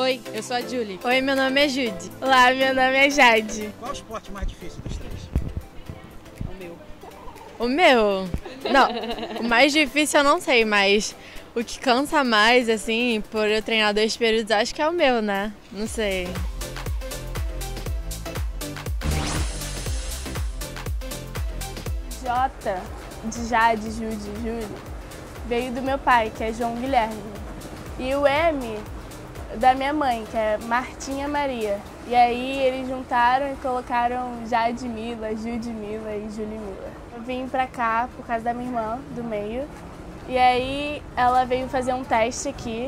Oi, eu sou a Julie. Oi, meu nome é Judy. Olá, meu nome é Jade. Qual é o esporte mais difícil dos três? O meu. O meu? Não, o mais difícil eu não sei, mas o que cansa mais, assim, por eu treinar 2 períodos, acho que é o meu, né? Não sei. J, de Jade, Judy, Júlia, veio do meu pai, que é João Guilherme. E o M, da minha mãe, que é Martinha Maria. E aí eles juntaram e colocaram Jade Mila, Judy Mila e Julie Mila. Eu vim pra cá por causa da minha irmã, do meio. E aí ela veio fazer um teste aqui.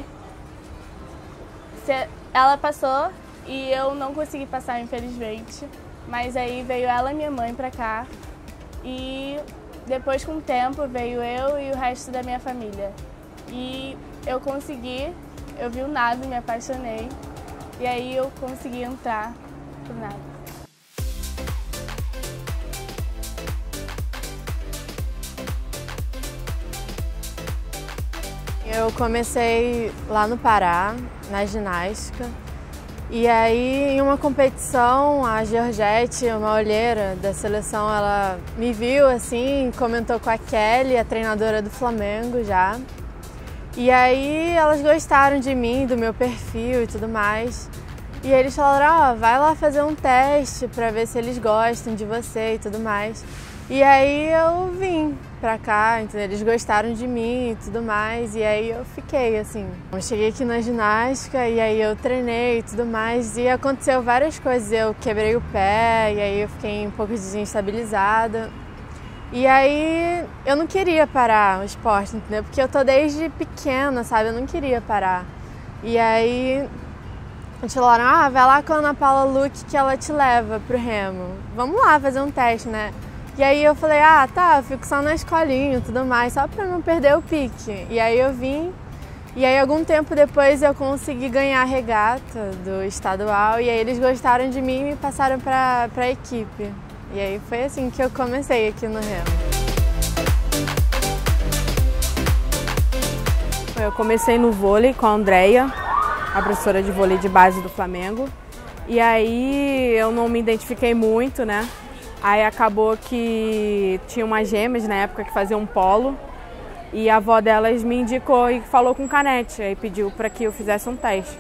Ela passou e eu não consegui passar, infelizmente. Mas aí veio ela e minha mãe pra cá. E depois, com o tempo, veio eu e o resto da minha família. E eu consegui, eu vi o nado, me apaixonei. E aí eu consegui entrar pro nado. Eu comecei lá no Pará, na ginástica. E aí, em uma competição, a Georgette, uma olheira da seleção, ela me viu assim, comentou com a Kelly, a treinadora do Flamengo já. E aí, elas gostaram de mim, do meu perfil e tudo mais. E eles falaram, ó, vai lá fazer um teste pra ver se eles gostam de você e tudo mais. E aí eu vim pra cá, entendeu? Eles gostaram de mim e tudo mais, e aí eu fiquei assim. Eu cheguei aqui na ginástica e aí eu treinei e tudo mais, e aconteceu várias coisas. Eu quebrei o pé e aí eu fiquei um pouco desestabilizada. E aí eu não queria parar o esporte, entendeu? Porque eu tô desde pequena, sabe? Eu não queria parar. E aí eles falaram, ah, vai lá com a Ana Paula Luque que ela te leva pro remo. Vamos lá fazer um teste, né? E aí eu falei, ah, tá, eu fico só na escolinha e tudo mais, só pra não perder o pique. E aí eu vim, e aí algum tempo depois eu consegui ganhar a regata do estadual, e aí eles gostaram de mim e me passaram pra equipe. E aí foi assim que eu comecei aqui no remo. Eu comecei no vôlei com a Andrea, a professora de vôlei de base do Flamengo. E aí eu não me identifiquei muito, né? Aí acabou que tinha umas gêmeas na época que faziam um polo e a avó delas me indicou e falou com o Canete, aí pediu para que eu fizesse um teste.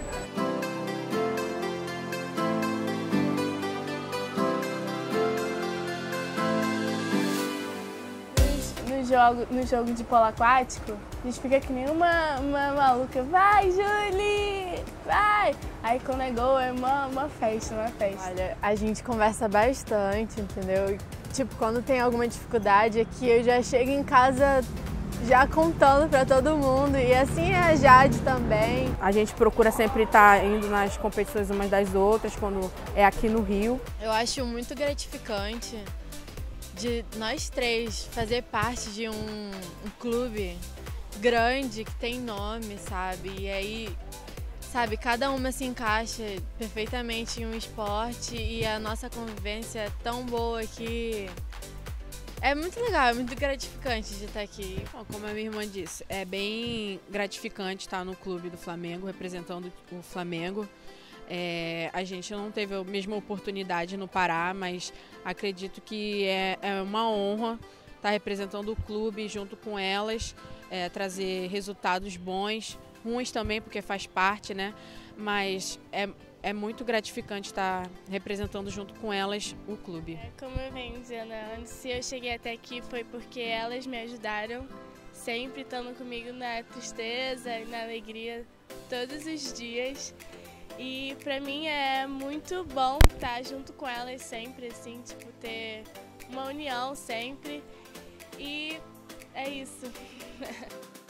No jogo de polo aquático, a gente fica que nem uma maluca. Vai, Julie! Vai! Aí quando é gol é uma festa. Olha, a gente conversa bastante, entendeu? Tipo, quando tem alguma dificuldade aqui, eu já chego em casa já contando pra todo mundo. E assim é a Jade também. A gente procura sempre estar indo nas competições umas das outras, quando é aqui no Rio. Eu acho muito gratificante de nós três fazer parte de um clube grande, que tem nome, sabe? E aí, sabe, cada uma se encaixa perfeitamente em um esporte e a nossa convivência é tão boa que é muito legal, é muito gratificante de estar aqui. Bom, como a minha irmã disse, é bem gratificante estar no clube do Flamengo, representando o Flamengo. A gente não teve a mesma oportunidade no Pará, mas acredito que é uma honra estar representando o clube junto com elas, trazer resultados bons, ruins também, porque faz parte, né? Mas é muito gratificante estar representando junto com elas o clube. Como eu venho dizendo antes, se eu cheguei até aqui foi porque elas me ajudaram, sempre estando comigo na tristeza e na alegria, todos os dias. E pra mim é muito bom estar junto com elas sempre, assim, tipo, ter uma união sempre. E é isso.